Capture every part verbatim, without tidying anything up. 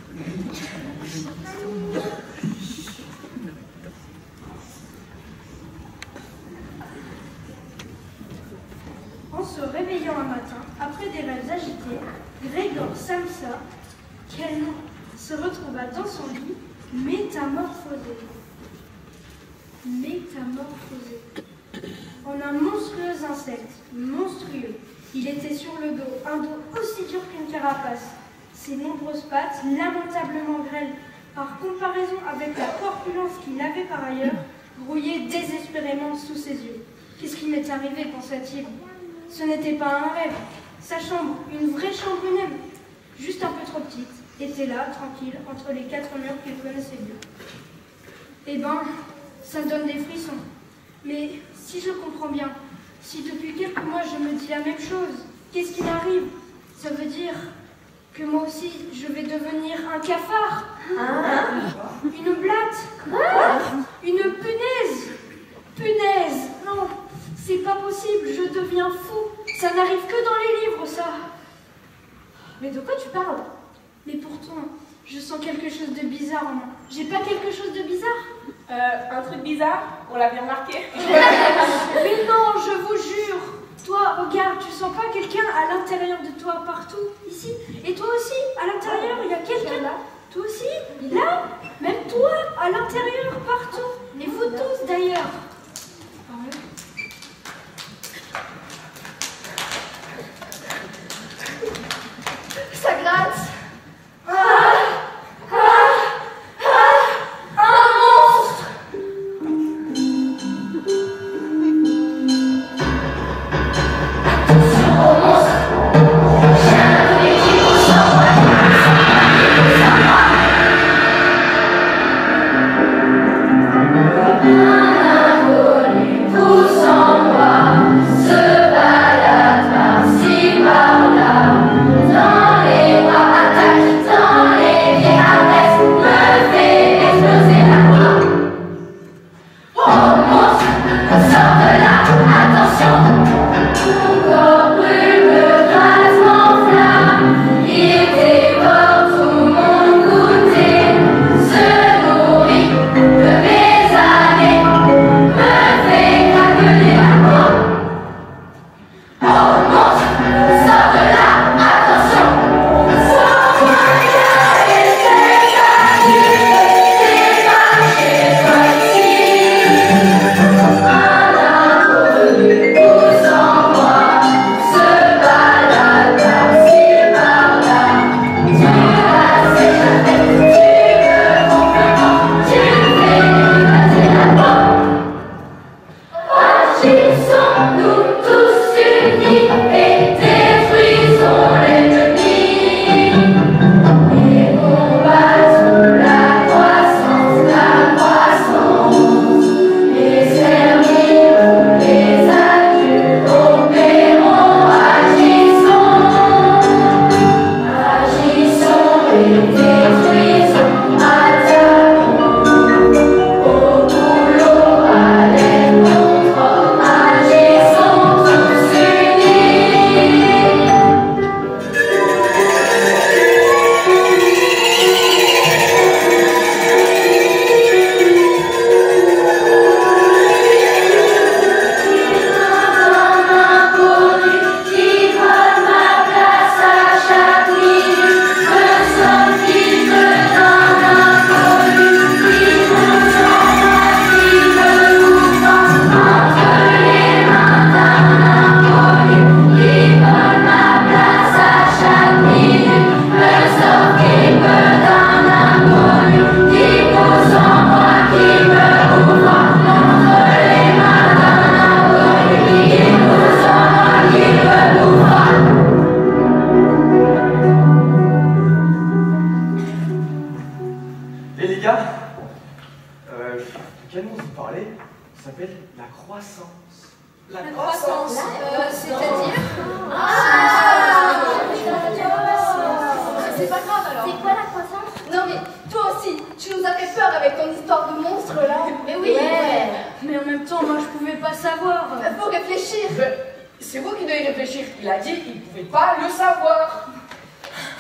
En se réveillant un matin, après des rêves agités, Grégor Samsa, quel nom, se retrouva dans son lit, métamorphosé. Métamorphosé. En un monstrueux insecte, monstrueux. Il était sur le dos, un dos aussi dur qu'une carapace. Ses nombreuses pattes, lamentablement grêles, par comparaison avec la corpulence qu'il avait par ailleurs, grouillaient désespérément sous ses yeux. Qu'est-ce qui m'est arrivé, pensa-t-il? Ce n'était pas un rêve. Sa chambre, une vraie chambre même, juste un peu trop petite, était là, tranquille, entre les quatre murs qu'il connaissait bien. Eh ben, ça donne des frissons. Mais si je comprends bien, si depuis quelques mois je me dis la même chose, qu'est-ce qui m'arrive? Ça veut dire que moi aussi, je vais devenir un cafard, hein? Une blatte, hein? Une punaise. Punaise, non, c'est pas possible, je deviens fou. Ça n'arrive que dans les livres, ça. Mais de quoi tu parles? Mais pourtant, je sens quelque chose de bizarre en moi. J'ai pas quelque chose de bizarre? Euh, un truc bizarre? On l'a bien remarqué. Mais non, je vous jure. Toi, regarde, tu sens pas quelqu'un à l'intérieur de toi, partout, ici? Et toi aussi, à l'intérieur, il y a quelqu'un là? Toi aussi? Là? Même toi, à l'intérieur, partout. Et vous tous, d'ailleurs. Ça gratte.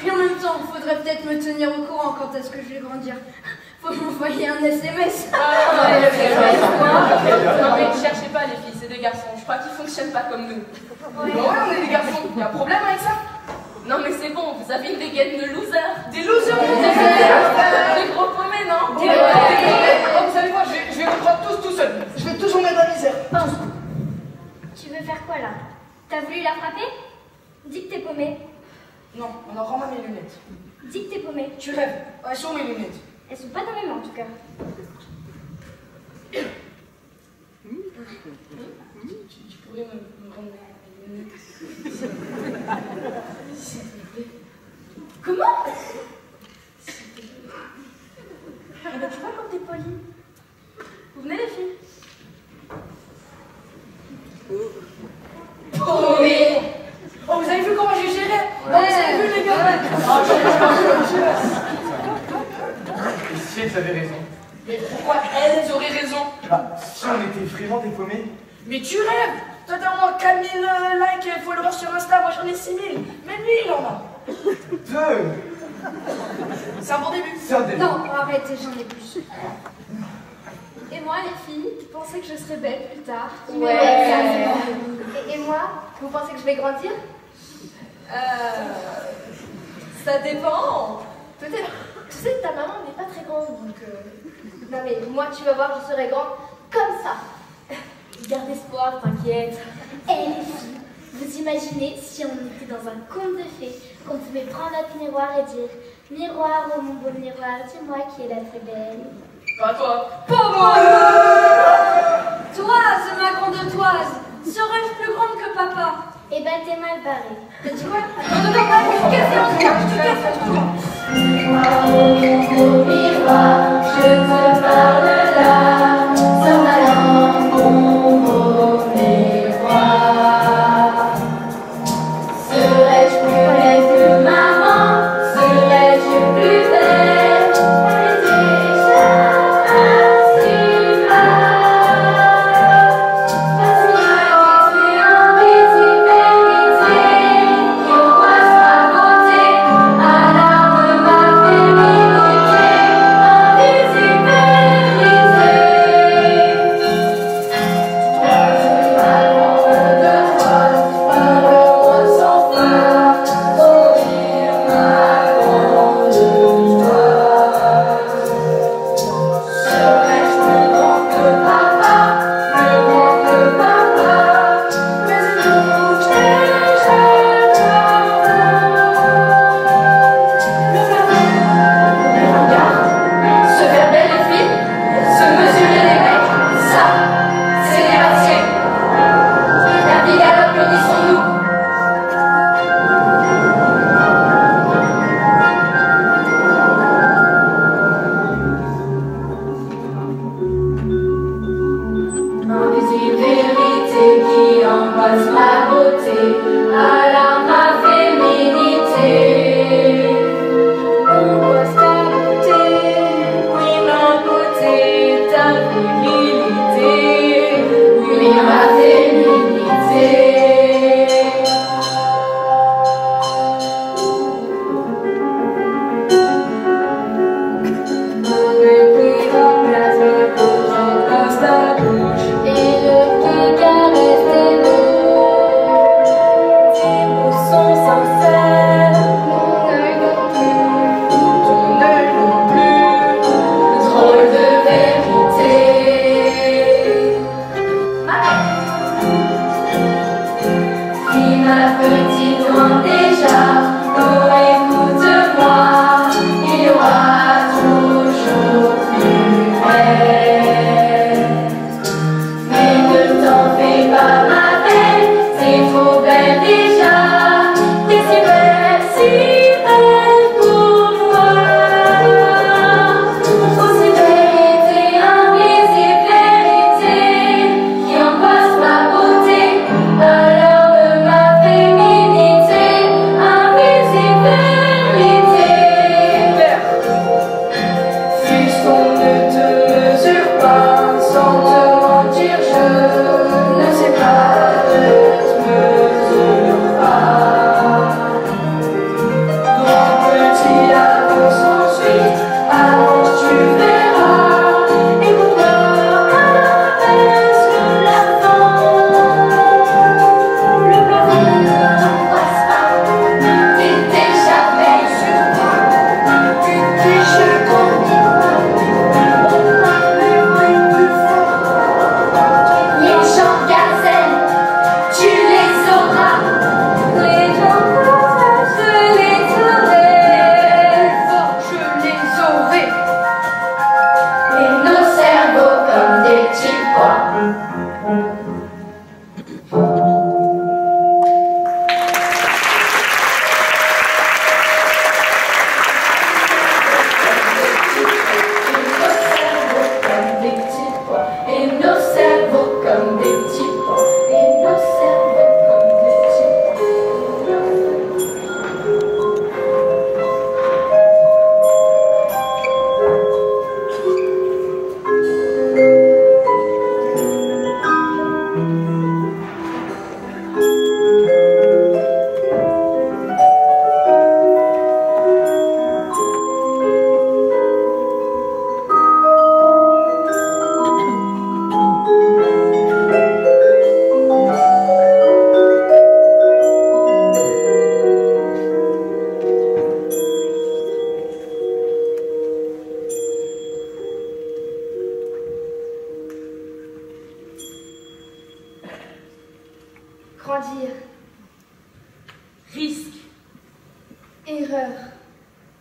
Et en même temps, il faudrait peut-être me tenir au courant quand est-ce que je vais grandir. Faut m'envoyer un S M S. Ah, ouais, non, mais ne cherchez pas les filles, c'est des garçons. Je crois qu'ils fonctionnent pas comme nous. Ouais. Bon, ouais, on est des garçons. Il y a un problème avec ça? Non, mais c'est bon, vous avez une dégaine de losers. Des losers, des losers. Des gros paumés, non? Des oh, vous allez voir, je vais, je vais vous prendre tous tout seul. Je vais tous vous mettre dans la misère. Tu veux faire quoi là? T'as voulu la frapper? Dis que t'es paumé. Non, on en rend mes lunettes. Dis que t'es paumé. Tu rêves. Elles sont où mes lunettes? Elles sont pas dans mes mains en tout cas. Tu pourrais me, me rendre mes lunettes? S'il te plaît. Comment? Eh ben, tu vois comme t'es poli. Vous venez les filles? Oh, mais... Oh, vous avez vu comment j'ai géré? Oh, vous avez vu les gars? Oh, je je je Et si elles avaient raison? Mais pourquoi elles auraient raison? Bah, si on était vraiment dépaumés. Mais tu rêves! Toi t'as au moins quatre mille euh, likes et followers sur Insta, moi j'en ai six mille. Même lui il en a. Deux! C'est un bon début. C'est un début. Non, arrête, j'en ai plus. Et moi, les filles, je pensais que je serais belle plus tard. Ouais. Et, et moi, vous pensez que je vais grandir? Euh... Ça dépend. Peut-être. Tu sais, ta maman n'est pas très grande, donc... Euh... Non mais moi, tu vas voir, je serai grande comme ça. Garde espoir, t'inquiète. Eh les filles, vous imaginez si on était dans un conte de fées, qu'on pouvait prendre notre miroir et dire « Miroir, oh mon beau miroir, dis-moi qui est la très belle. » Pas toi. Pauvre Toise, ma grande Toise, serais-je plus grande que papa? Eh ben t'es mal barrée. T'as dit quoi? Non, non, non, non, je te casse en trois, je te casse en trois. Miroir, oh mon beau miroir, je te parle là, sur ma langue, mon beau miroir. Serais-je plus belle que maman? Serais-je plus belle? Elle est déjà pas si mal. Vas-y, invité, invité, miroir sa beauté,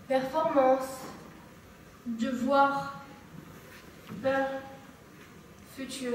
Performance. Devoir. Peur. Futur.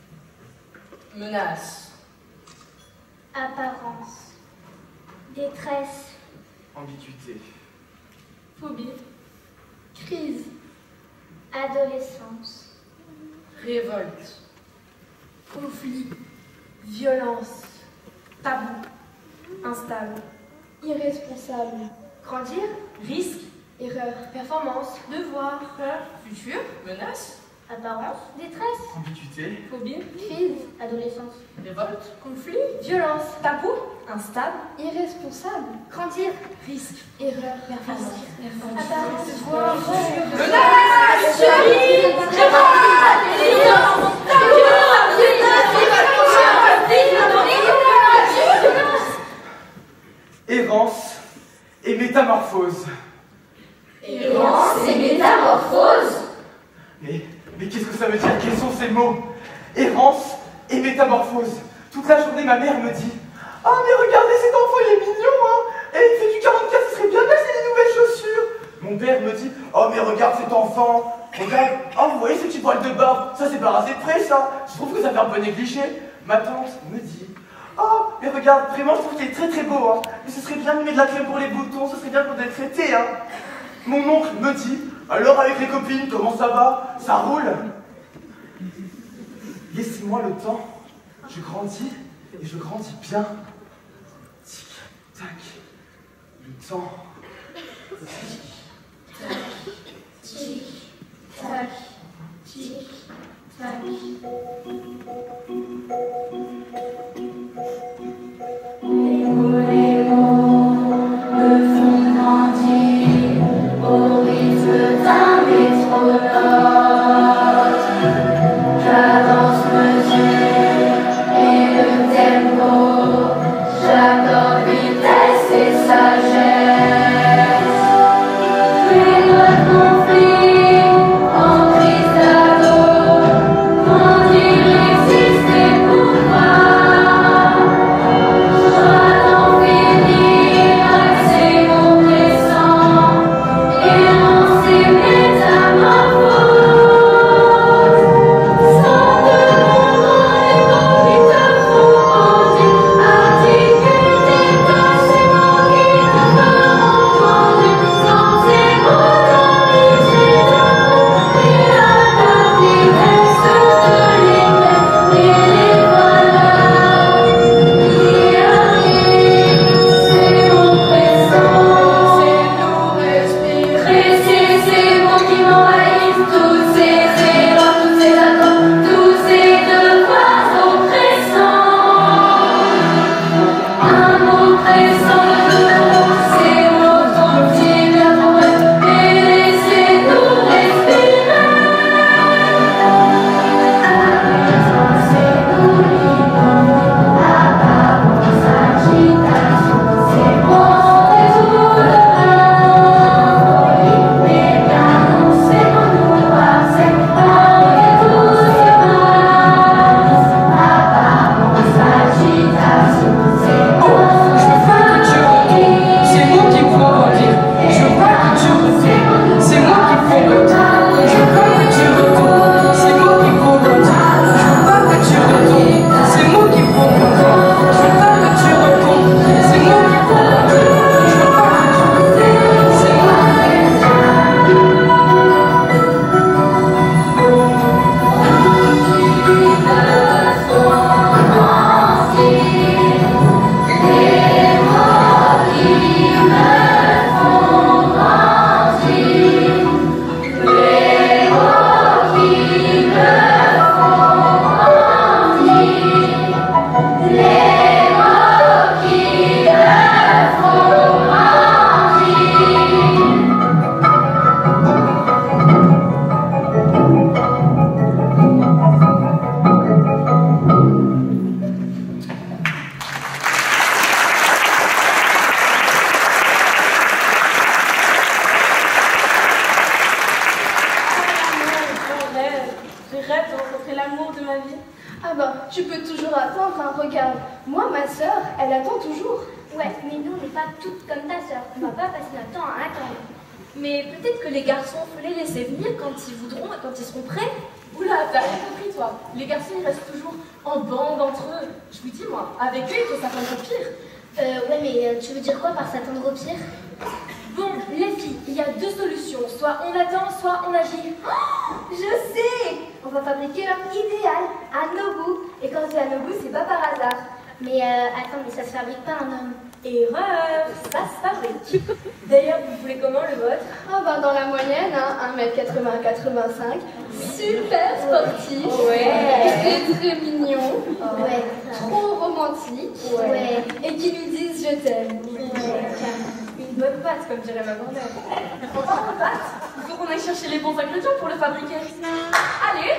Menace. Apparence. Détresse. Ambiguïté. Phobie. Crise. Adolescence. Révolte. Conflit. Violence. Tabou. Instable. Irresponsable. Grandir. Risque. Erreur. Performance. Devoir. Peur. Futur. Menace. Apparence. Détresse. Ambiguïté. Phobie. Crise. Adolescence. Révolte. Conflit. Violence. Tabou. Instable. Irresponsable. Grandir. Risque. Erreur. Performance. Apparence. Devoir. Futur. Menace. Errance et métamorphose. Errance et métamorphose. Mais, mais qu'est-ce que ça veut dire? Quels sont ces mots? Errance et métamorphose. Toute la journée, ma mère me dit: ah, mais regardez cet enfant, il est mignon, hein! Et il fait du quarante-quatre, ce serait bien d'acheter des nouvelles chaussures. Mon père me dit: oh, mais regarde cet enfant, regarde, oh, vous voyez ces petits poils de barbe, ça c'est pas rasé de près, ça. Je trouve que ça fait un peu négligé. Ma tante me dit: oh, mais regarde, vraiment, je trouve qu'il est très très beau, hein. Mais ce serait bien de lui mettre de la crème pour les boutons, ce serait bien pour être traité, hein. Mon oncle me dit: alors avec les copines, comment ça va? Ça roule? Laissez-moi le temps. Je grandis et je grandis bien. Tic, tac. Le temps. Tic. Tac. Tic. Tac. Les mots, les mots me font grandir au rythme d'un métronome. Cadence, mesure et le tempo, j'accorde vitesse et sagesse. Les doigts de conflit en crise d'ado, grandir, exister, pourquoi? Joie d'en finir, accès compressant, errance et métamorphose. Sans demandant les mots qui te font grandir, articule tes tâches et mots qui te feront grandir. Sans ces mots d'amitié, d'amour et à la vitesse de l'éclair et les valeurs qui arrivent, c'est oppressant. C'est nous respirer, c'est ces mots qui m'envahissent, tous ces erreurs, tous ces attentes, tous ces devoirs oppressants. Un mot pressant de nous, ces mots sont-ils bien pour eux, et laissez-nous respirer. Laissez-nous libres, apparence, agitation, c'est bon, résout le folie, mais bien non, c'est bon, nous voir, c'est bon, et tout se passe. Apparence, agitation, c'est bon, Je veux pas que tu retournes, c'est moi qui faut grandir. Je veux pas que tu retournes, c'est moi qui faut grandir. Je veux pas que tu retournes, c'est moi qui faut grandir. Je veux pas que tu retournes, c'est moi qui faut grandir. Je veux pas que tu retournes, c'est moi qui faut grandir. Je veux pas que tu retournes, c'est moi qui faut grandir. Je rêve de rencontrer l'amour de ma vie. Ah bah, tu peux toujours attendre, hein, regarde. Moi, ma sœur, elle attend toujours. Ouais, mais nous, on n'est pas toutes comme ta sœur. On va pas passer notre temps à attendre. Mais peut-être que les garçons, faut les laisser venir quand ils voudront et quand ils seront prêts. Oula, t'as rien compris, toi. Les garçons, ils restent toujours en bande entre eux. Je vous dis, moi, avec eux, il faut s'attendre au pire. Euh, ouais, mais euh, tu veux dire quoi par s'attendre au pire? Bon, les filles, il y a deux solutions. Soit on attend, soit on agit. Oh, je sais! On va fabriquer l'homme idéal, à nos goûts. Et quand c'est à nos goûts, c'est pas par hasard. Mais euh, attends, mais ça se fabrique pas un homme. Erreur, ça se fabrique. D'ailleurs, vous voulez comment le vôtre? Oh ben dans la moyenne, hein, un mètre quatre-vingts à quatre-vingt-cinq, super sportif, Ouais. très très mignon, ouais, trop romantique, Ouais. ouais, et qui nous disent je t'aime. Ouais. Une bonne pâte, comme dirait ma grand-mère. On part en pâte. Il faut qu'on aille chercher les bons ingrédients pour le fabriquer. Allez!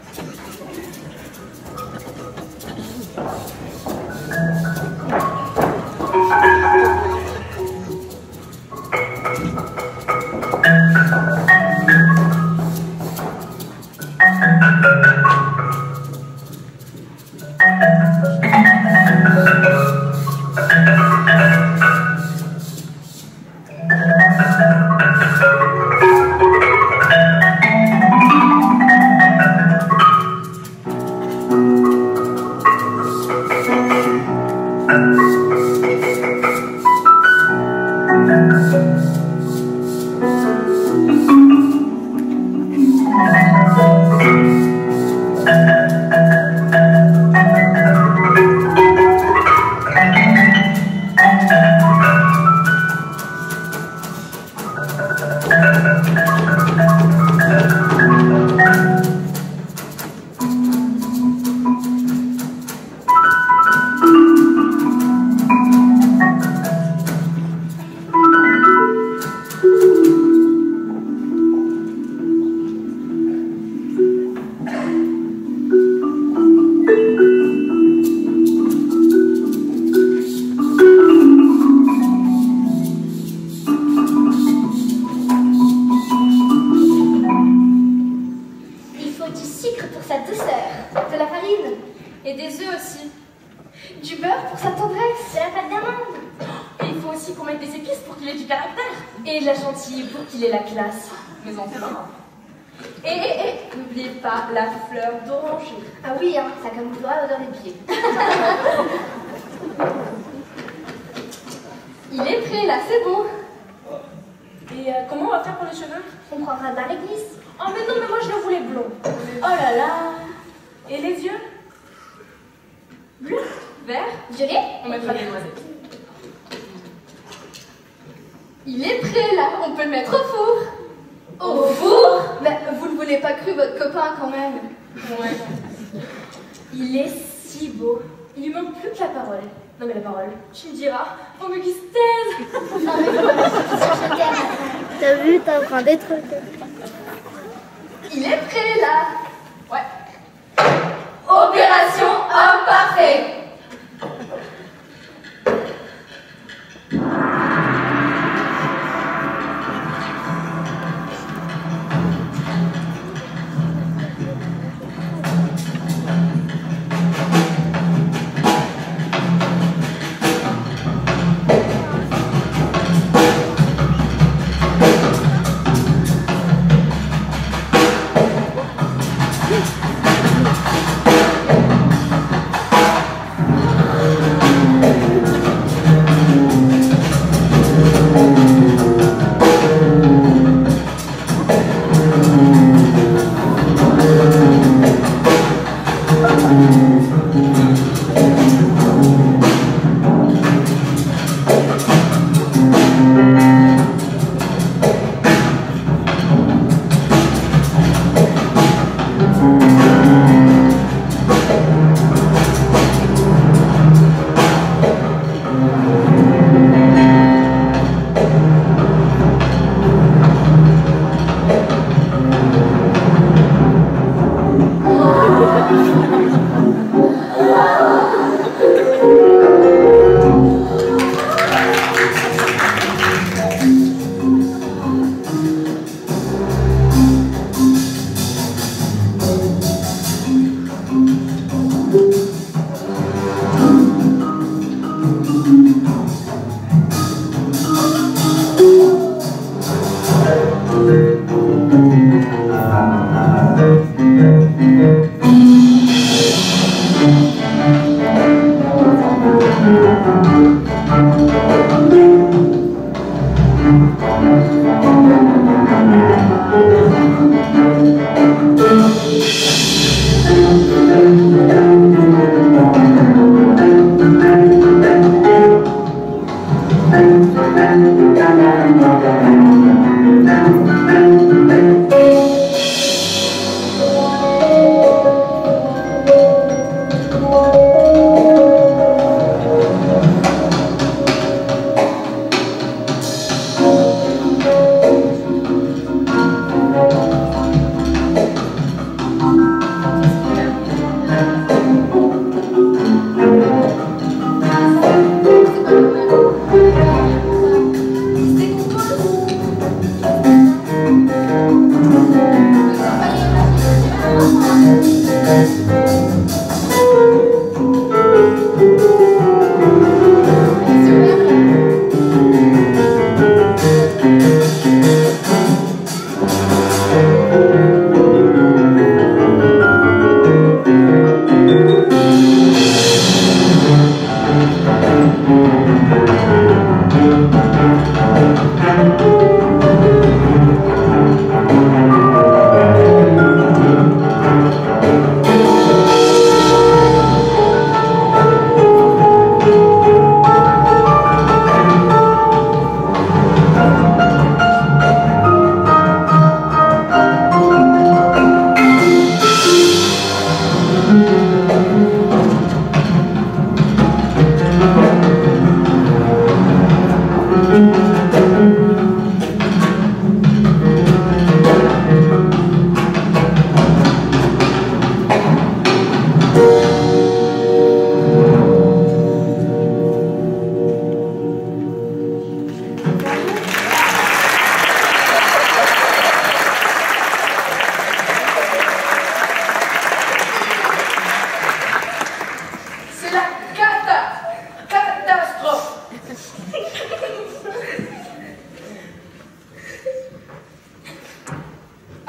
Et de la chantilly pour qu'il ait la classe. Mais enfin. Et, et, et, n'oubliez pas la fleur d'oranger. Ah oui, hein, ça camouflera l'odeur des pieds. Il est prêt, là, c'est bon. Et euh, comment on va faire pour les cheveux? On prendra de la réglisse. Oh, mais non, mais moi je le voulais blond. Oh là là. Et les yeux? Bleu, vert, Violet? On mettra des noisettes. il est prêt, là. On peut le mettre au four. Au four? Mais vous ne voulez pas cru votre copain quand même. Ouais. Il est si beau. Il lui manque plus que la parole. Non mais la parole, tu me diras, faut mieux qu'il se taise. Non mais faut pas se chercher. T'as vu, t'as en train d'être... Il est prêt là. Ouais. Opération homme parfait.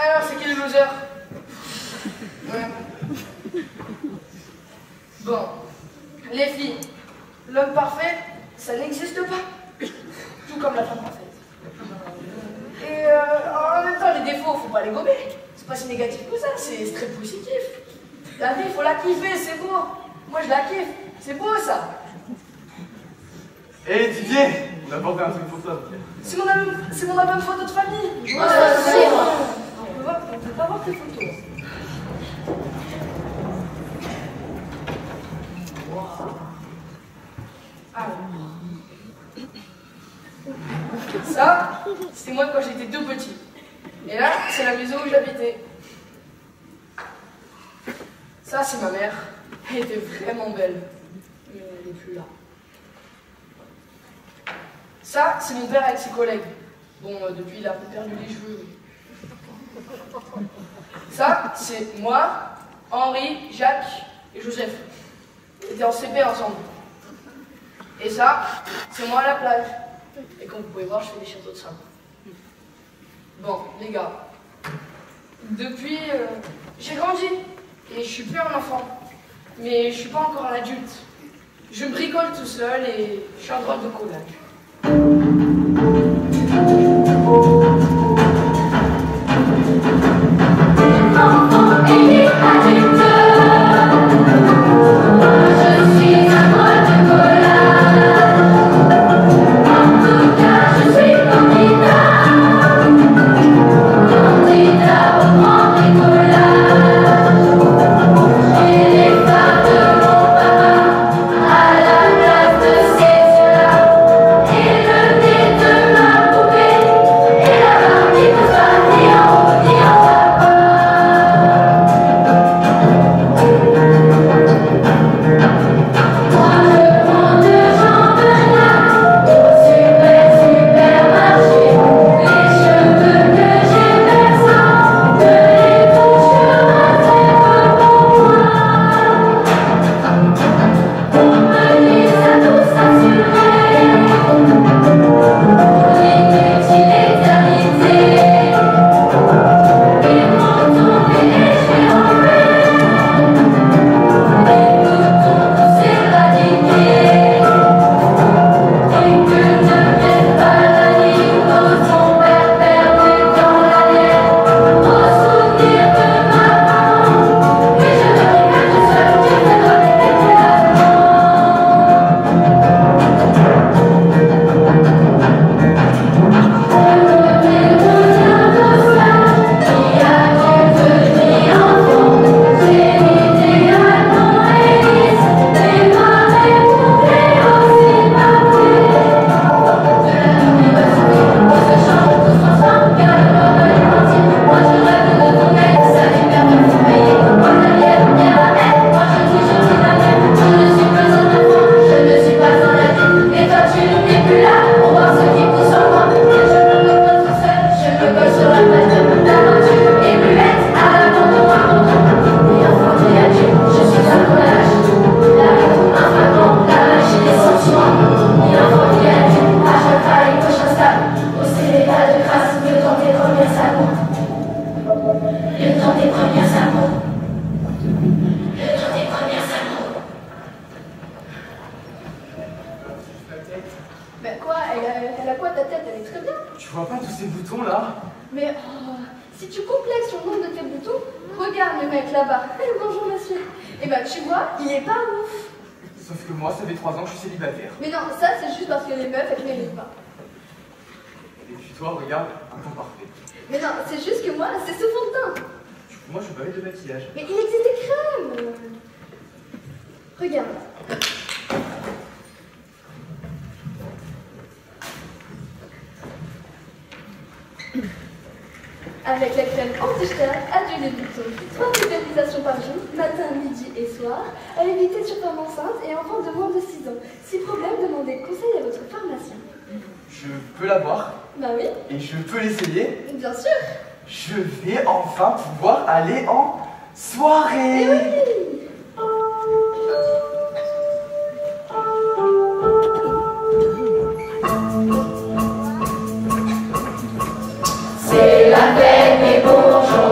Alors, c'est qui le loser? Ouais. Bon, les filles, l'homme parfait, ça n'existe pas. Tout comme la femme parfaite. Et euh, en même temps, les défauts, faut pas les gommer. C'est pas si négatif que ça, c'est très positif. La vie, faut la kiffer, c'est beau. Moi, je la kiffe, c'est beau ça. Hé Didier, on a porté un truc pour toi. C'est mon, album- c'est mon album photo de famille. Ouais, c'est bon. On peut, voir- on peut pas voir tes photos. Ah. Ça, c'est moi quand j'étais tout petit. Et là, c'est la maison où j'habitais. Ça, c'est ma mère. Elle était vraiment belle. Mais elle n'est plus là. Ça, c'est mon père avec ses collègues. Bon, euh, depuis, il a un peu perdu les cheveux. Ça, c'est moi, Henri, Jacques et Joseph. On était en C P ensemble. Et ça, c'est moi à la plage. Et comme vous pouvez voir, je fais des châteaux de sable. Bon, les gars. Depuis, euh, j'ai grandi. Et je suis plus un enfant. Mais je suis pas encore un adulte. Je bricole tout seul et je suis en droite de collage. Enfant et adulte, je suis un drôle de collage. En tout cas, je suis candidat, candidat au grand bricolage. J'ai les phares de mon papa à la place de ses yeux-là, et le nez de ma poupée, et la barbe qui ne soit ni en haut ni en bas. Moi je prends deux jambes au super supermarché. Les cheveux que j'ai versants, je les touche à tête pour moi. On me dit à tout s'assurer, l'inutile éternité. Et quand on est léger en s'éradiquer, et que ne vienne pas la nuit de son père perdu dans la neige, au souvenir de ma maman, et je ne regrette que seul Dieu me donne des qui a dû devenir enfant, j'ai idéalement Élise, mais ma répoupée aussi m'a fait. De la journée de sourire, on se change tous ensemble, car le corps de l'identité. Moi je rêve de ton aide, ça libère de sommeiller. Moi la lumière, lumière à mettre, moi je dis, je dis la mienne. Je ne suis pas un enfant, je ne suis pas en la vie. Et toi tu n'es plus là, pour voir ce qui pousse en moi. Et je me repose tout seul, je me colle sur la plage de l'aventure. Et muette à l'abandon, abandon. Et enfant et adulte, je suis un collage. La rythme, un fragment, la magie des sentiments. Et enfant et adulte, à chaque faille, gauche instable. Au célébat de grâce, le temps des premiers amours. Le temps des premiers amours. Le temps des premiers amours. Ben quoi, elle a, elle a quoi ta tête? Elle est très bien. Tu vois pas tous ces boutons là? Mais oh, si tu complexes sur le nombre de tes boutons, regarde le mec là-bas. Eh, bonjour monsieur. Et ben tu vois, il est pas ouf. Sauf que moi, ça fait trois ans que je suis célibataire. Mais non, ça c'est juste parce que les meufs elles méritent pas. Et puis toi, regarde, un temps parfait. Mais non, c'est juste que moi, c'est ce fond de teint. Du coup, moi, je veux pas mettre de maquillage. Mais il existe des crèmes. Regarde. Avec la crème anti-stade, adieu les boutons. Trois pulvérisations par jour, matin, midi et soir, à éviter sur femme enceinte et enfant de moins de six ans. Si problème, demandez conseil à votre pharmacien. Je peux l'avoir Bah oui, et je peux l'essayer. bien sûr. Je vais enfin pouvoir aller en soirée. Eh oui. C'est la fête des bourgeois.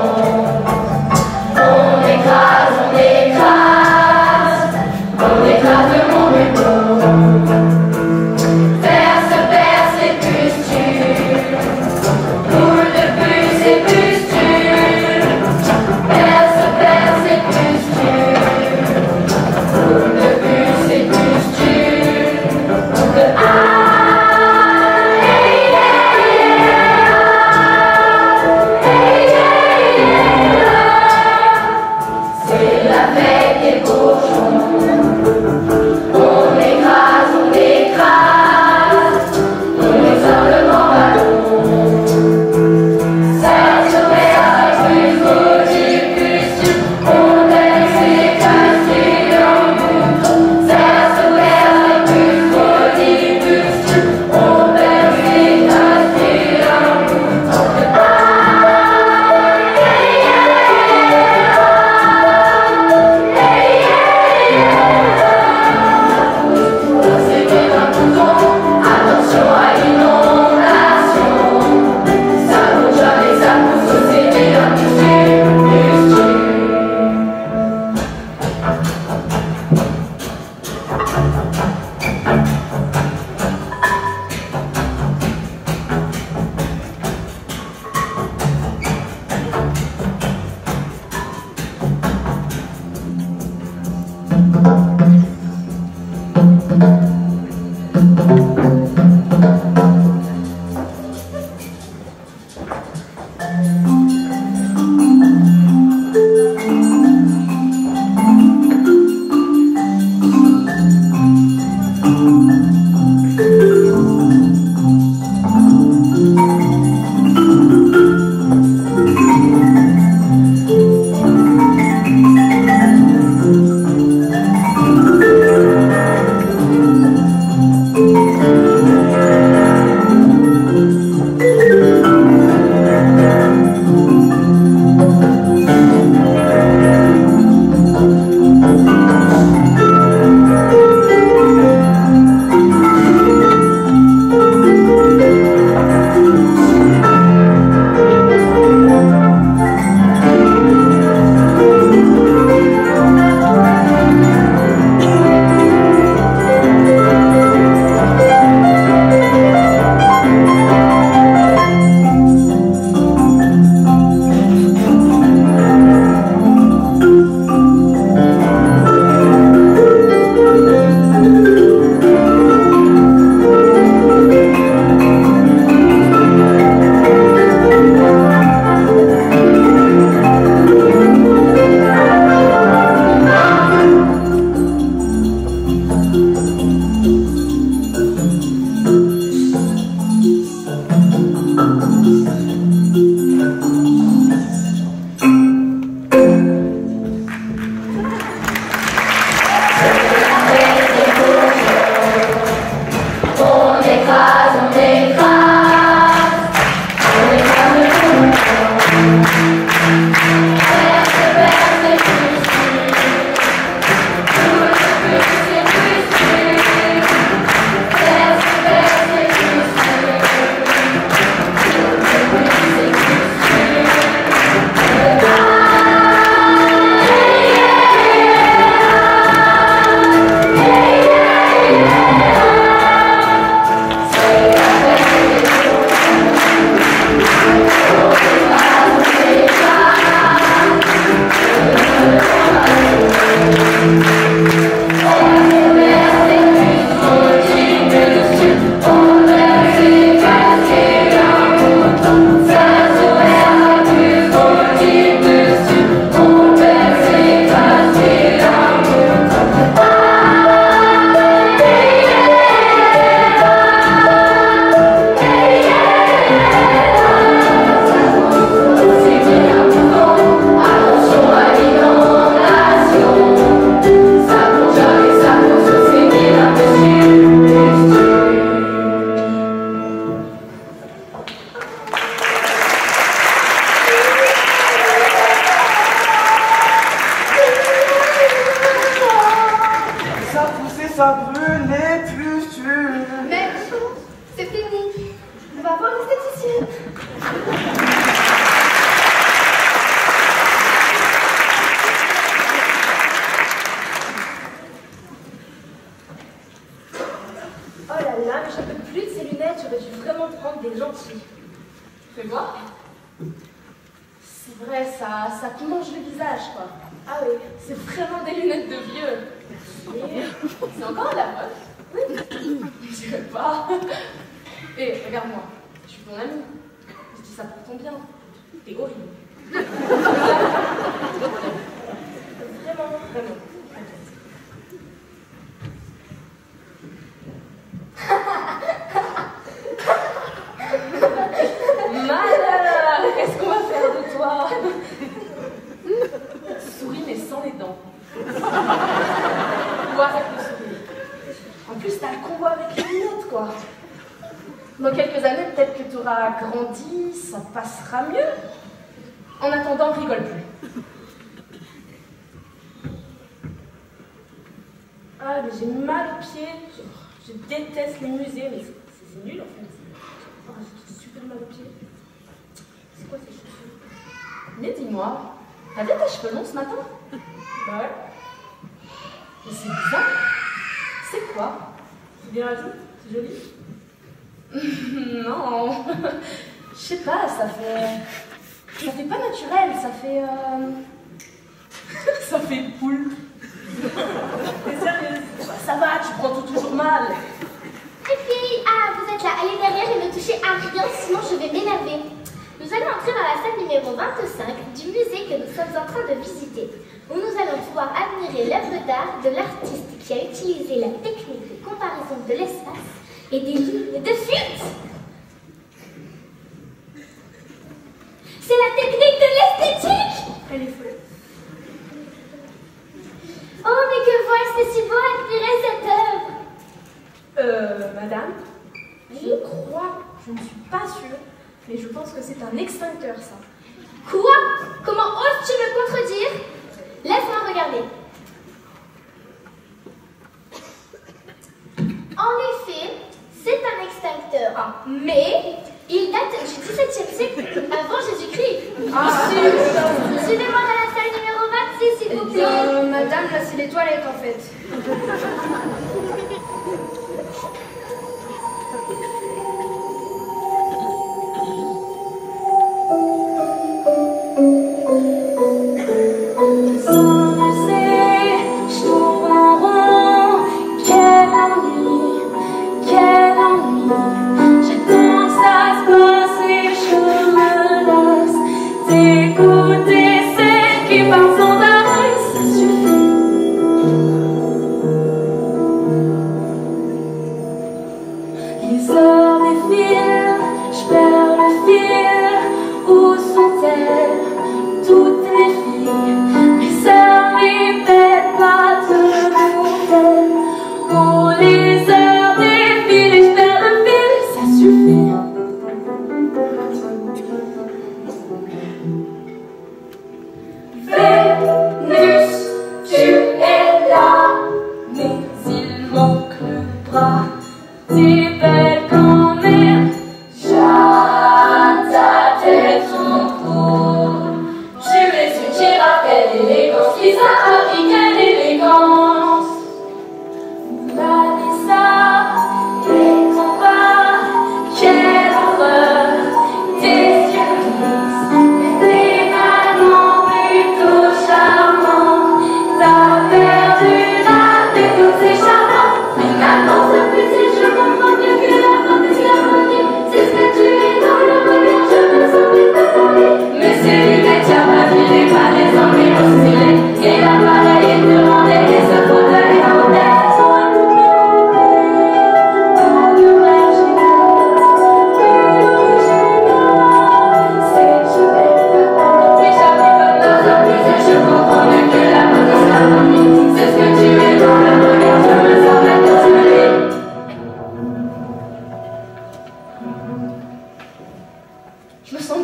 Écouter celle qui parle sans arrêt, ça suffit.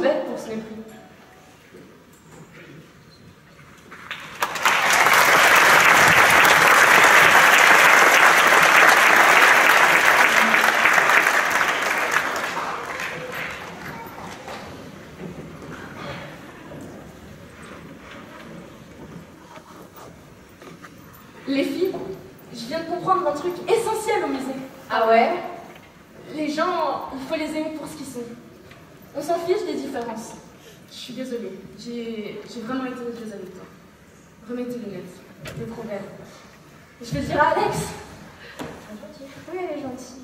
bête pour ce mépris. Les filles, je viens de comprendre un truc essentiel au musée. Ah ouais? Les gens, il faut les aimer pour ce qu'ils sont. On s'en fiche des différences. Je suis désolée, j'ai j'ai vraiment été odieuse avec toi. Remets tes lunettes, t'es trop belle. Je vais dire à Alex. Oui, elle est gentille.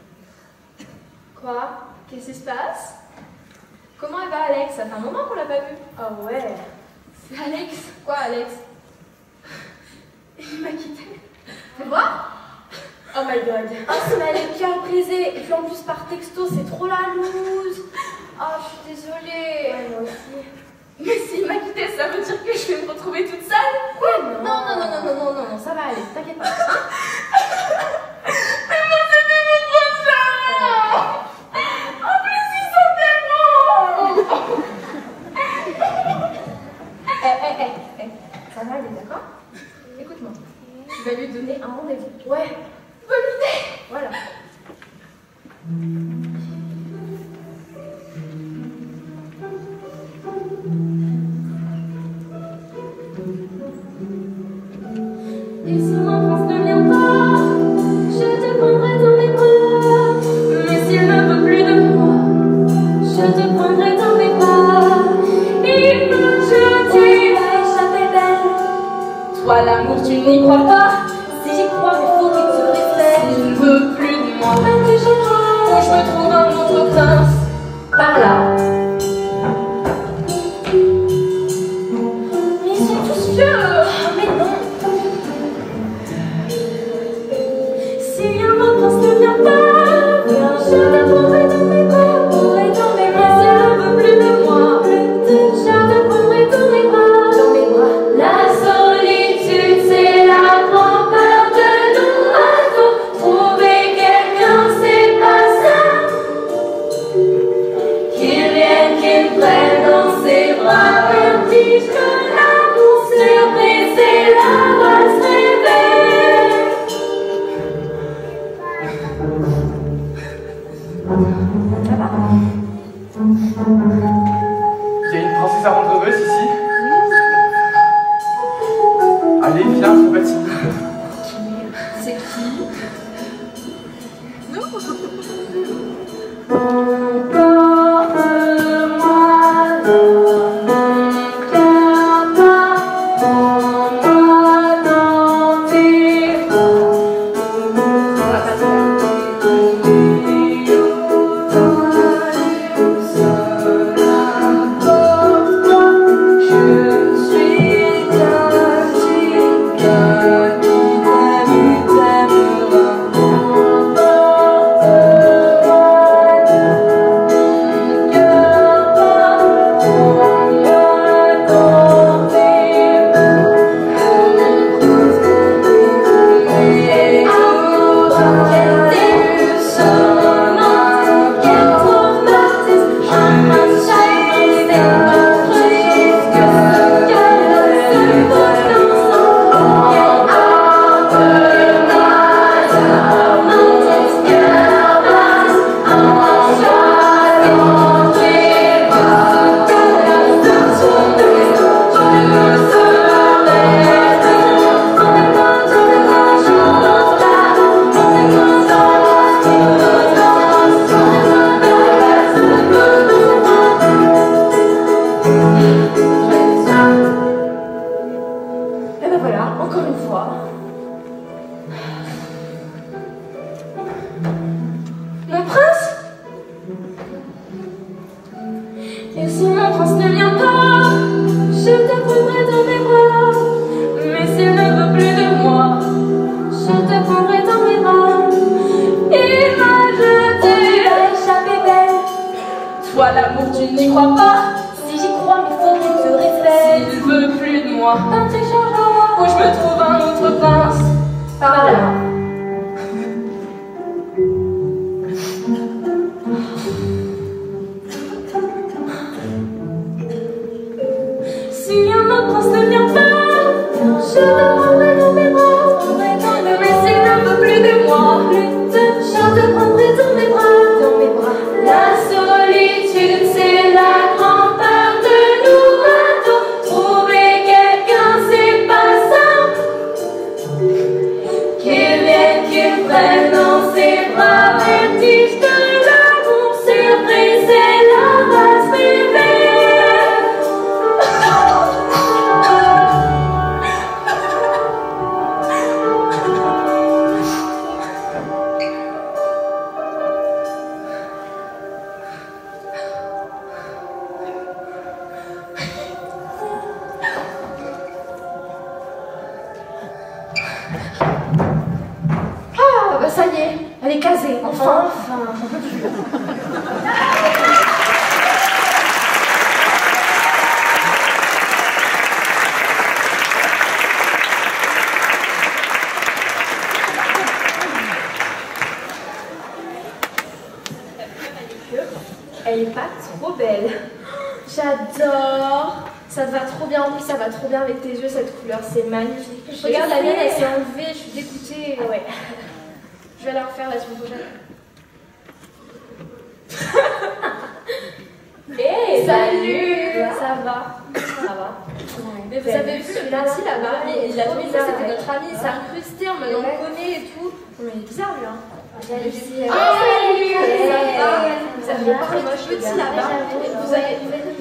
Quoi? Qu'est-ce qui se passe? Comment elle va, Alex? Ça fait un moment qu'on l'a pas vue. Ah ouais, c'est Alex. Quoi, Alex? Il m'a quitté. Fais voir? Oh my god. Oh, c'est elle est bien brisée. Et puis en plus, par texto, c'est trop la loose. Oh, je suis désolée. Ouais, moi aussi. Mais s'il m'a quitté, ça veut dire que je vais me retrouver toute seule? Quoi? Non, non, non, non, non, non, non, non, ça va aller, t'inquiète pas. Mais moi, c'était mon prochain. En plus, ils sont tellement. Eh, eh, eh, eh, ça va aller, d'accord? Écoute-moi. Tu vas lui donner un rendez-vous. Ouais, bonne idée. Voilà. Et si mon prince ne vient pas, je te prendrai dans mes bras. Mais s'il ne veut plus de moi, je te prendrai dans mes bras. Imagine, échappée belle. Toi, l'amour, tu n'y crois pas. Si j'y crois, il faut qu'il te respecte. S'il ne veut plus de moi, Pas que je où je me trouve un autre prince. Par là. Mais ils sont tous vieux. Oh, mais non. Si un beau prince ne vient pas, viens, je te prendrai dans mes bras. Prendrai dans mes bras. S'il ne veut plus de moi, je te prendrai dans mes bras. Dans mes bras. La solitude, c'est la grand-peur de nous ados. Trouver quelqu'un, c'est pas ça. Qu'il vienne, qu'il me prenne dans ses bras. Vertige que l'amour se brise et la voix se réveille. Il y a une princesse à rendre heureuse ici. Allez, viens, faut bâtir. C'est qui? Emporte-moi dans mon cœur, prends-moi dans tes bras. Et ben voilà, encore une fois. Mon prince? Et si mon prince ne vient pas, je te prendrai dans mes bras. Mais s'il ne veut plus de moi, je te prendrai dans mes bras. Il m'a jeté, échappée belle. Toi, l'amour, tu n'y crois pas. Si j'y crois, mais faut qu'il te respecte. S'il veut plus de moi, Pas de changement. où je me trouve un autre prince. Par là. si un autre prince ne vient pas, je te prendrai dans mes bras, mais s'il ne veut plus de moi, je te prendrai dans mes bras, dans mes bras. La solitude, c'est la grande peur de nous bateaux. Trouver quelqu'un, c'est pas simple. Qu'il vienne, qu'il prenne dans ses bras, vertige de l'amour, surprise, c'est la base privée. Ah, bah ça y est, elle est casée, enfin. Enfin. Elle est pas trop belle. J'adore. Ça te va trop bien, en plus ça va trop bien avec tes yeux, cette couleur, c'est magnifique. Regarde, la mienne, elle s'est enlevée, je suis dégoûtée. Ah ouais. Je vais la refaire la semaine prochaine. Hé, salut. Ça va. Ça va. Mais vous avez vu le petit là-bas, il a trop bizarre, c'était notre ami, il s'est incrusté en me disant on connaît et tout. Mais il est bizarre lui, hein. Salut. Ça va. Vous avez pas moche petit là-bas. Vous avez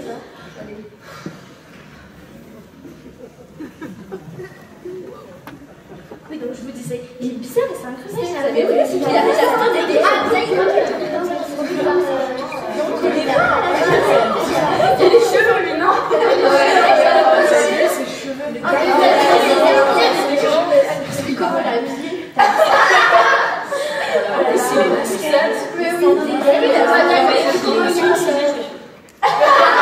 oui, donc je vous disais, il est bizarre, il s'est incrusté. Vous avez vu, c'est qu'il a fait la fin des dégâts. On connaît pas. Il a les cheveux, lui, non? Ses cheveux. C'est comment la vie? C'est les baskets. Mais oui, il a pas bien.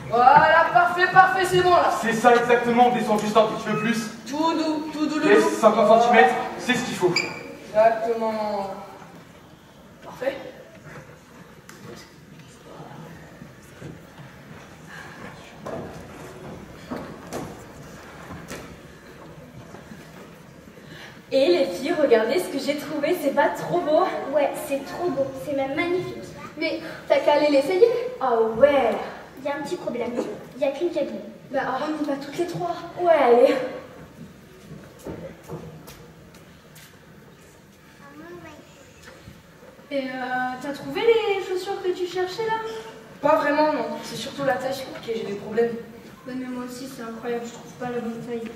Voilà, parfait, parfait, c'est bon là. C'est ça exactement, on descend juste un petit peu plus. Tout doux, tout doux, le Laisse doux. cinquante centimètres, c'est ce qu'il faut. Exactement. Parfait. Et les filles, regardez ce que j'ai trouvé, c'est pas trop beau? Ouais, c'est trop beau, c'est même magnifique. Mais t'as qu'à aller l'essayer. Oh ouais. Il y a un petit problème, il n'y a qu'une cabine. Bah, on y va toutes les trois. Ouais, allez. Et euh, t'as trouvé les chaussures que tu cherchais là? Pas vraiment, non. C'est surtout la taille pour qui j'ai des problèmes. Ouais, mais moi aussi, c'est incroyable, je trouve pas la bonne taille.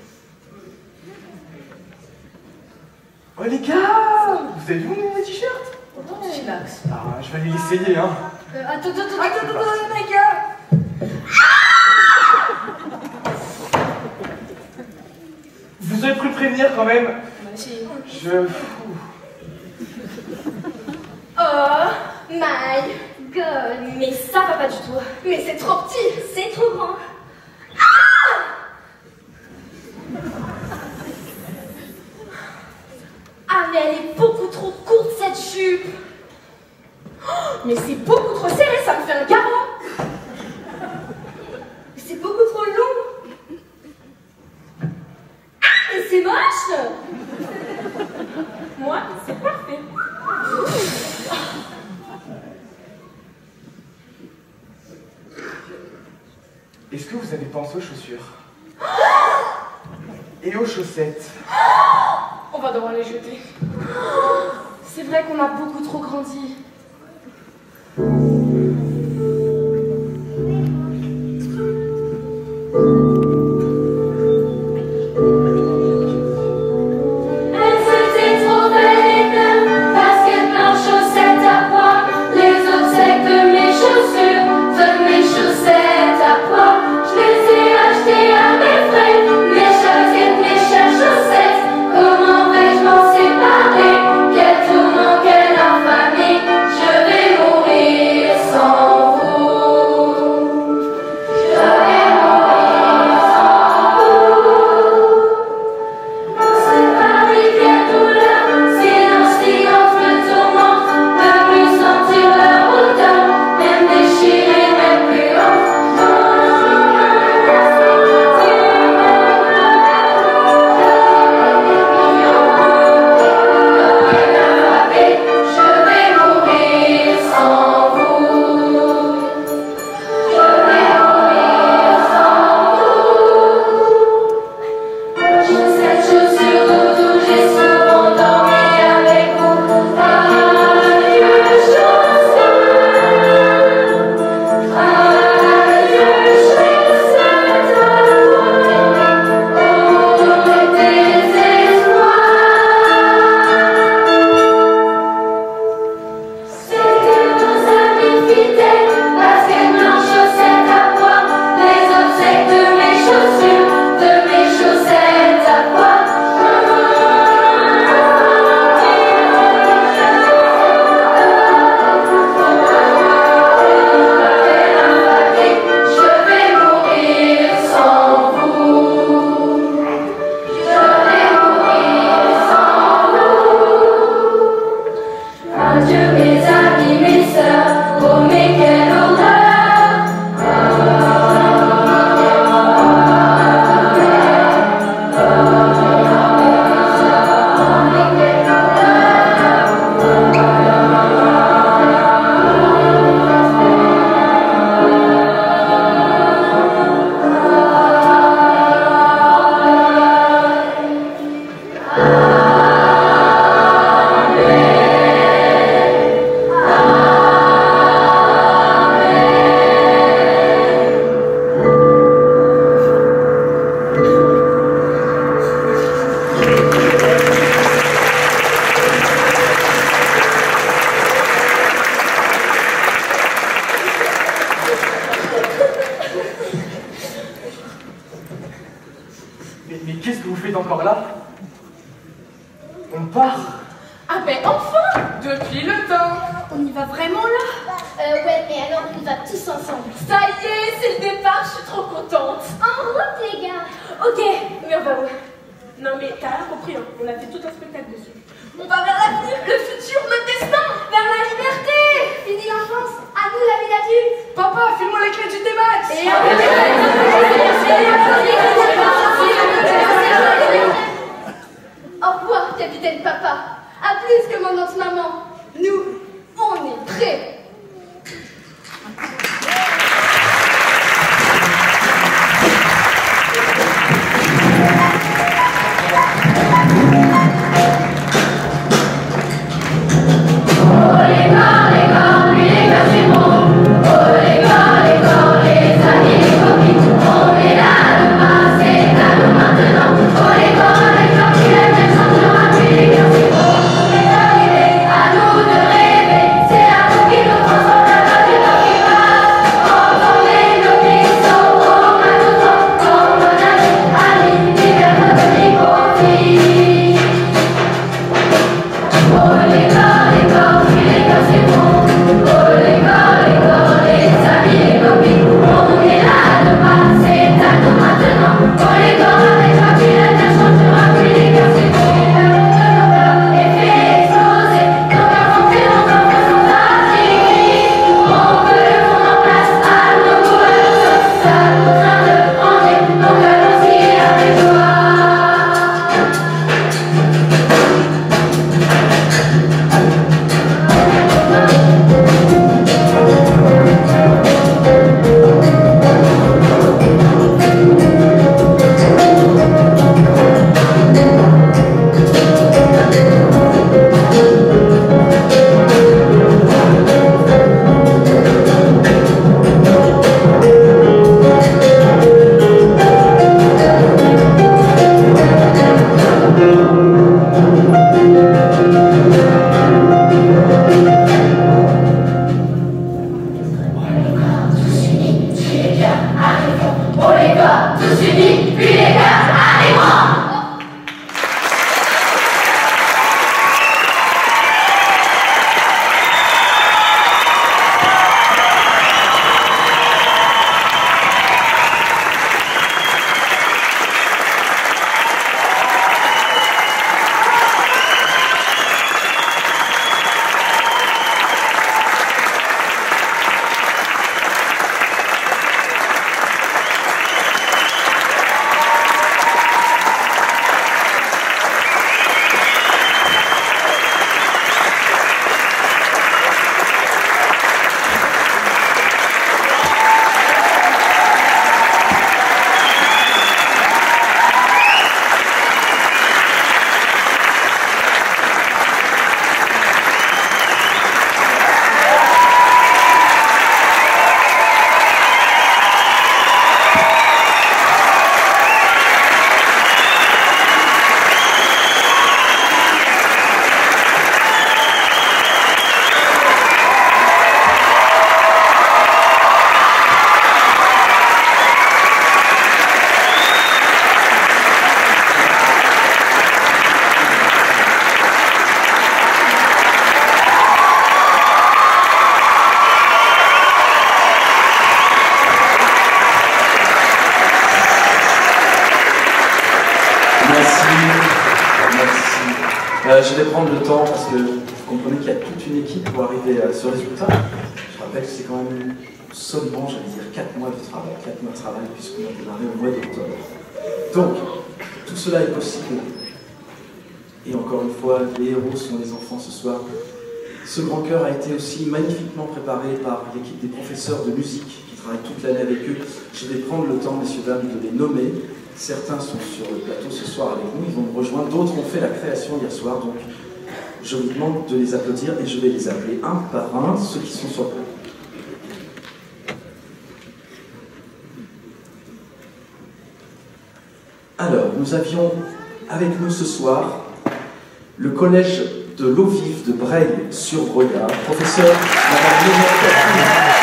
Oh les gars, vous avez vu mon nouveau t-shirt? Chillax. Ah, je vais aller l'essayer, hein. Euh, attends, attends, attends, Attends, attends, attends, les gars. Vous auriez pu le prévenir quand même. Bah si. Je... Oh my god. Mais ça va pas du tout. Mais c'est trop petit. C'est trop grand. Ah mais elle est beaucoup trop courte cette jupe. Oh, mais c'est beaucoup trop serré, ça me fait un garrot. C'est beaucoup trop long. Ah mais c'est moche. Moi, c'est parfait. Est-ce que vous avez pensé aux chaussures? Et aux chaussettes? On va devoir les jeter. C'est vrai qu'on a beaucoup trop grandi. Elle c'était trop belle et belle, basket blanc, chaussettes à pois, les obsèques de mes chaussures, de mes chaussettes à pois. Je les ai achetées à mes frais, mes chaussettes, mes chères chaussettes. Comment vais-je m'en séparer? Quel tourment, quelle infamie, je vais mourir sans vous. Je vais mourir sans vous. C'est pas quelle douleur, silence qui entre le tourment, ne plus sentir leur odeur, même déchiré, même plus haut. Je vais mourir sans vous. Je vais mourir sans vous. Chaussettes, chaussures, doudou, j'ai souvent dormi avec vous. Adieu, chaussettes. Adieu, chaussettes à toi. Oh, le désespoir. C'était nos amis fidèles, basket blanc, chaussettes à pois, les obsèques de mes chaussures, de mes chaussettes à pois. Je vais mourir sans vous. Je vais mourir sans vous. Adieu mes amis, mes sœurs, oh mais quelle horreur. Mais, mais qu'est-ce que vous faites encore là? On part? Ah ben enfin. Depuis le temps. On y va vraiment là? Euh, ouais, mais alors on va tous ensemble. Ça y est, c'est le départ, je suis trop contente. En route, les gars. Ok, mais on va où? Non mais t'as rien compris, hein. On a fait tout un spectacle dessus. On va vers l'avenir, le futur, le destin, vers la liberté. Fini l'enfance, à nous la vie d'adulte. Papa, file-moi les clés du T-Max. Et Au revoir, capitaine papa. À plus, commandante maman. Nous, on est prêts. Euh, je vais prendre le temps parce que vous comprenez qu'il y a toute une équipe pour arriver à ce résultat. Je rappelle que c'est quand même seulement, j'allais dire, quatre mois de travail, quatre mois de travail puisqu'on a démarré au mois d'octobre. Donc, tout cela est possible. Et encore une fois, les héros sont les enfants ce soir. Ce grand chœur a été aussi magnifiquement préparé par l'équipe des professeurs de musique qui travaillent toute l'année avec eux. Je vais prendre le temps, messieurs, dames, de les nommer. Certains sont sur le plateau ce soir avec nous, ils vont nous rejoindre. D'autres ont fait la création hier soir, donc je vous demande de les applaudir et je vais les appeler un par un, ceux qui sont sur le plateau. Alors, nous avions avec nous ce soir le collège de l'eau vive de Breil-sur-Broyat, professeur Madame Léonore Catherine.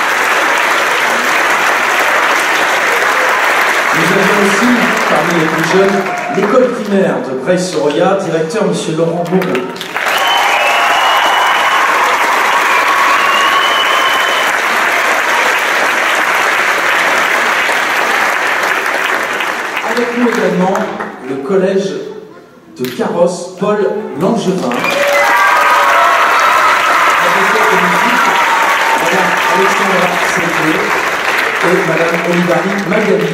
Nous avons aussi, parmi les plus jeunes, l'école primaire de Breil-sur-Roya, directeur M. Laurent Moreau. Avec nous également le collège de Carrosse, Paul Langevin. Professeur de musique, Madame Alexandra Ségué et Madame Olivary Magali.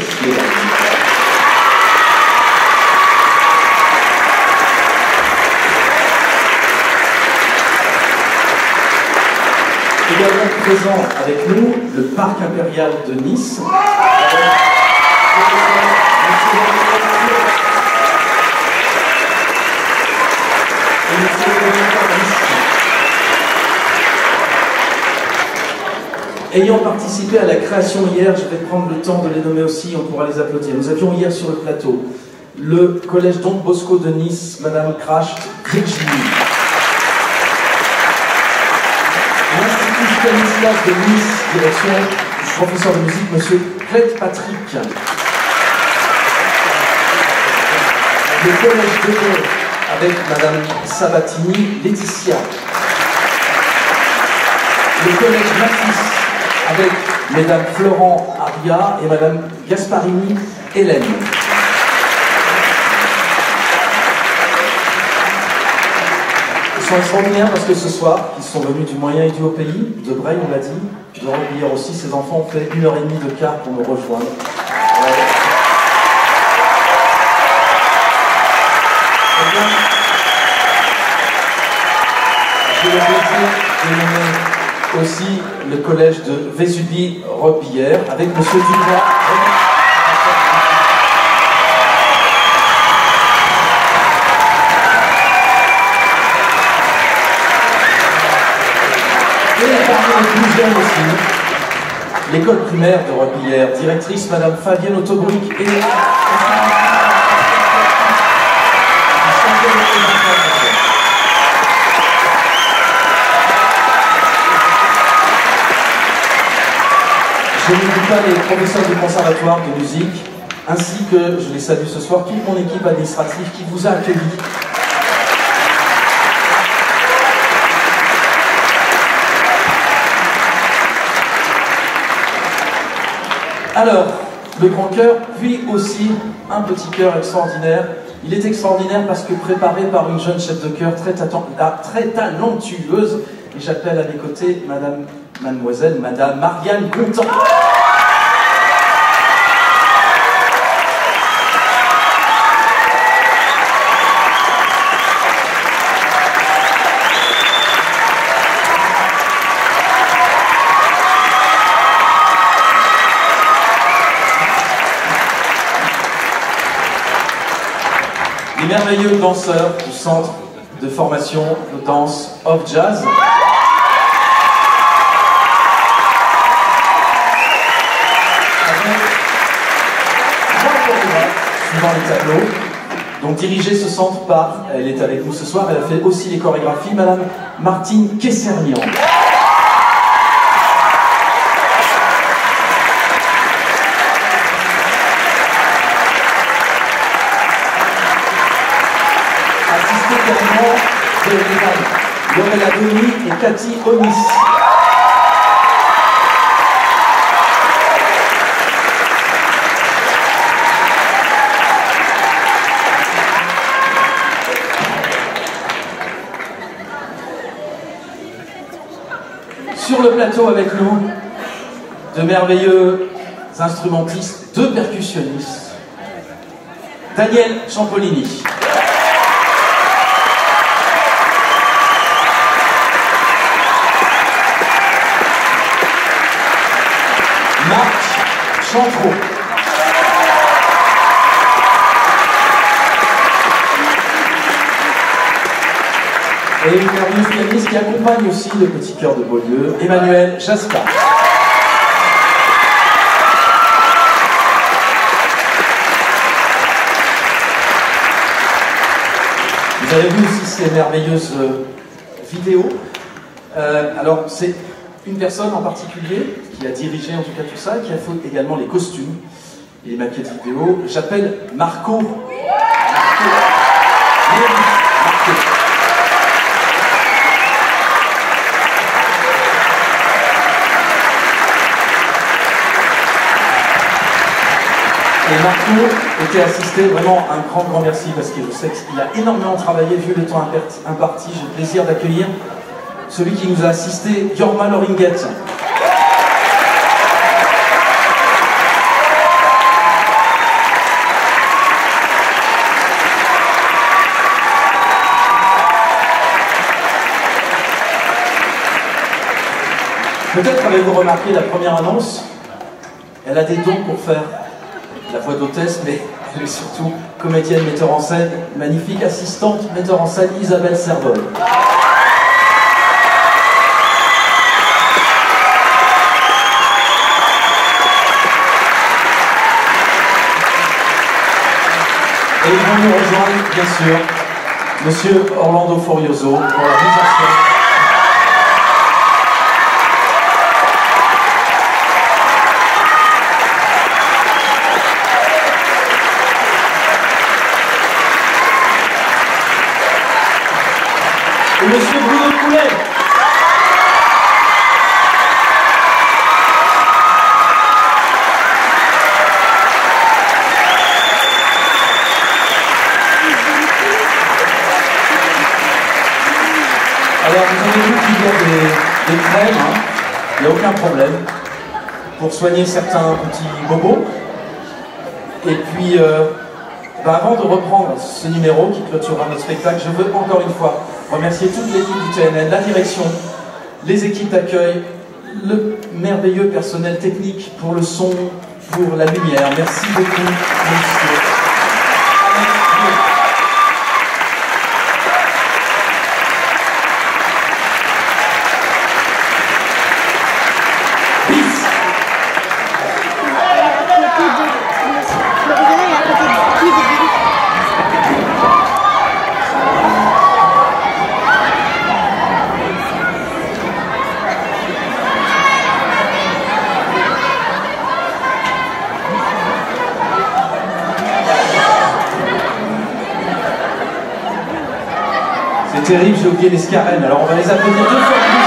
Également présent avec nous le parc impérial de Nice. Ayant participé à la création hier, je vais prendre le temps de les nommer aussi, on pourra les applaudir. Nous avions hier sur le plateau le collège Don Bosco de Nice, Madame Crash Grigini. L'Institut Stanislas de Nice, direction du professeur de musique, Monsieur Clet Patrick. Le collège de Lyon avec Madame Sabatini, Laetitia. Le collège Matisse avec Mesdames Florent Aria et Madame Gasparini, Hélène. Ils sont extraordinaires parce que ce soir, ils sont venus du moyen et du haut pays, de Breil, on l'a dit, de Robillard aussi. Ces enfants ont fait une heure et demie de car pour me rejoindre. Ouais. J'ai le plaisir de nommer aussi le collège de Vésubie-Robillère avec M. Dubois. Et parmi les plus jeunes aussi, l'école primaire de Robillère, directrice Madame Fabienne Autobric et je n'oublie pas les professeurs du conservatoire de musique, ainsi que, je les salue ce soir, toute mon équipe administrative qui vous a accueillis. Alors, le grand cœur, puis aussi un petit cœur extraordinaire. Il est extraordinaire parce que préparé par une jeune chef de chœur très, très talentueuse, et j'appelle à mes côtés Madame, Mademoiselle, Madame Marianne Contant. Les merveilleux danseurs du centre de formation de danse Off Jazz. Suivant les tableaux. Donc dirigé ce centre par, elle est avec nous ce soir, elle a fait aussi les chorégraphies, Madame Martine Kessernian. Assistée également de Mesdames Lorella Doni et Cathy Onis. Sur le plateau avec nous, de merveilleux instrumentistes, deux percussionnistes. Daniel Champolini. Marc Chantreau. Et une merveilleuse pianiste qui accompagne aussi le petit chœur de Beaulieu, Emmanuel Jaspa. Vous avez vu aussi ces merveilleuses euh, vidéos. Euh, alors, c'est une personne en particulier qui a dirigé en tout cas tout ça, qui a fait également les costumes. et les maquettes vidéo. J'appelle Marco. Marco. Marco. Et Marco était assisté, vraiment un grand grand merci parce que je sais qu'il a énormément travaillé vu le temps imparti. J'ai le plaisir d'accueillir celui qui nous a assisté, Jorma Loringuette. Peut-être avez-vous remarqué la première annonce, elle a des dons pour faire la voix d'hôtesse, mais elle est surtout comédienne, metteur en scène, magnifique assistante, metteur en scène, Isabelle Servol. Et ils vont nous rejoindre, bien sûr, Monsieur Orlando Furioso pour la mise en scène. Et Monsieur Bruno Poulet. Alors vous avez vu qu'il y a des, des crèmes, hein. Il n'y a aucun problème, pour soigner certains petits bobos. Et puis, euh, bah avant de reprendre ce numéro qui clôturera notre spectacle, je veux encore une fois remercier toute l'équipe du T N L, la direction, les équipes d'accueil, le merveilleux personnel technique pour le son, pour la lumière. Merci beaucoup, monsieur. C'est terrible, j'ai oublié les scarènes, alors on va les applaudir deux fois plus.